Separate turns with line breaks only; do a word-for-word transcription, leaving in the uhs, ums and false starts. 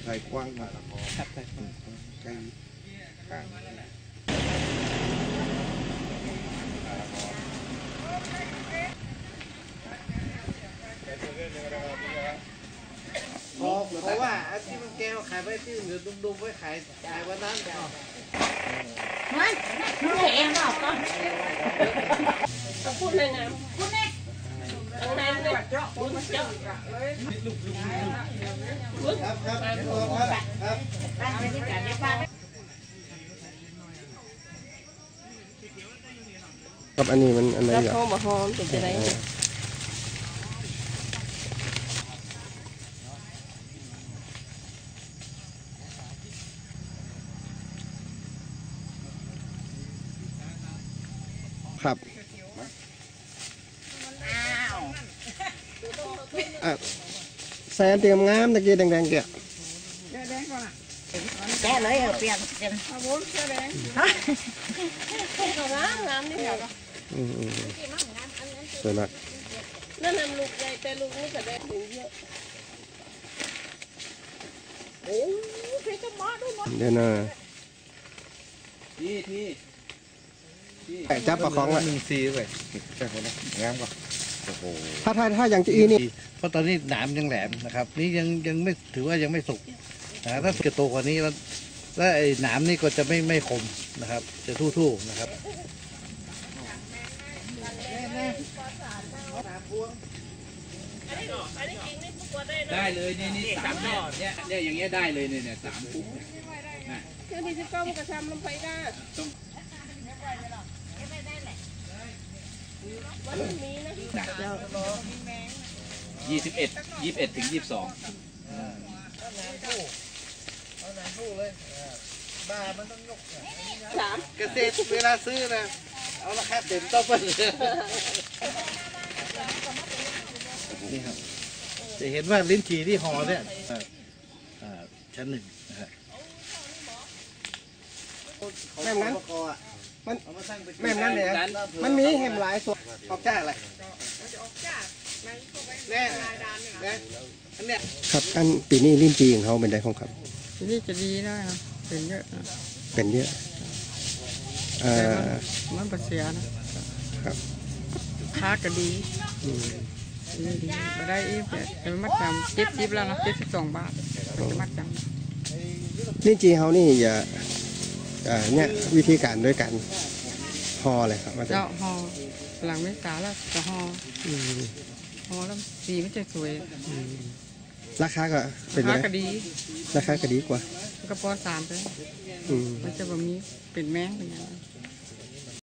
ถ่ายกว้างมาครับถ่ายไกลกลาง
เพราะว่าที่มันแก้วขายไปที่อื่นหรือดุมๆไว้ขายขายวันนั้น
มันรู้เองบอกก็พูดเลยนะพูดเนี่ยตรงนั้นเลยเจาะพูดเจาะ
ครับครับครับครับ
ครับอันนี้มันอันไหน
แล้ว
เหรอ
โทรมาหอมเป็นจะได้
ครับอ่ะแซนเตรียมงามตะกี้แดงๆเกี่ย
แกเลยเปลี่ยนเป็นน้ำน้ำนี่เหรอ
อืมสวยมาก
นั่นน้ำลูกใหญ่แต่ลูกนี่ก็ได้ถึงเยอะโอ้เพชรมาด้วยมั้ง
เดี๋ยวนะ
ที่ที่
จับประคองละ
หนึ่งซีเลยใช่คนละงามกว่าโอ้โห
ถ้าถ้าถ้าอย่างจะอีนี่
เพราะตอนนี้หนามยังแหลมนะครับ นี่ยังยังไม่ถือว่ายังไม่สุกนะถ้าจะโตกว่านี้แล้วแล้วไอ้หนามนี่ก็จะไม่ไม่คมนะครับ จะทู่ๆนะครับ
ได้เลยนี่นี่สามยอดเนี่ยเนี่ยอย่างเงี้ยได้เลยเนี่ยเนี่ยสามปุ๊บ
เจ้าที่จะก้มกระชำลงไปได้วันนี้นะ
ยี่สิบเอ็ดยี่สิบเอ็ดถึงยี่สิบสอง
สาม
เกษตรเวลาซื้อนะเอาราคาเต็มต้องไปนี่ครับจะเห็นว่าลิ้นจี่ที่ห่อเนี่ยเอ่อเอ่อชั้นหนึ่งนะฮะ
แม่นั้นมันแม่นั้นเนี่ยมันมีเห็มหลายส่วนออกจากอะไรแน่แน่อันเนี้ยครับอันปีนี้ลิ้นจีของเขาเป็นไงของครับ
ทีนี้จะดีนะครับเป็นเยอะนะ
เป็นเยอะเอ่อ
มันเป็นเสียนะครับ ค้าก็ดี
อืม
ดีดีมาได้อีกเป็นมัดจำเจ็ดสิบแล้วนะเจ็ดสิบสองบาทเป็นมัดจ
ลิ้นจีเขานี่อย่าเอ่อเนี่ยวิธีการด้วยกันห่อเลยครับ
ำเจาะห่อหลังเมษาแล้วจะห่อ
อืม
ห่อแล้วสีมันจะสวย
ราคาก็เป็น
ค้า
ไง
ก็ดี
ราคาก็ดีกว่า
กระปอสามไป
อืม
มันจะแบบนี้เป็นแมงเป็นยังไง